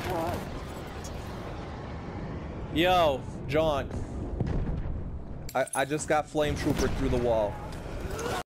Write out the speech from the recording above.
Yo, John. I just got flame trooper through the wall.